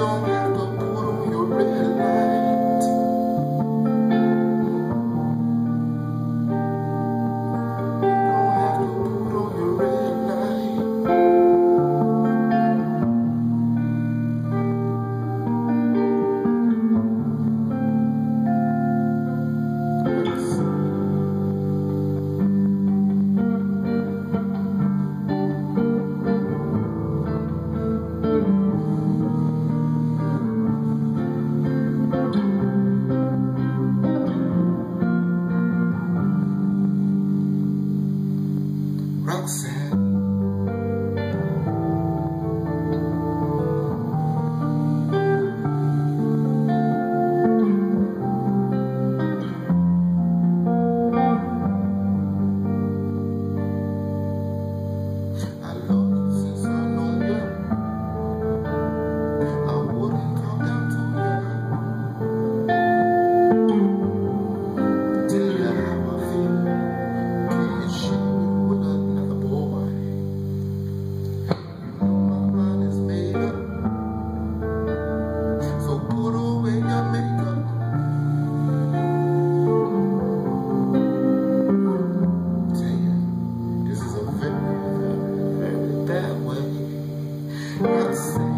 don't have to put on your red light. Don't have to put on your red light. Roxanne, I love you since I know you. I wouldn't come down to you. Tell you how I feel. Can't share it with another boy. You know my mind is made up, so put away your makeup. Tell you, this is a very, very, very bad way. Roxanne.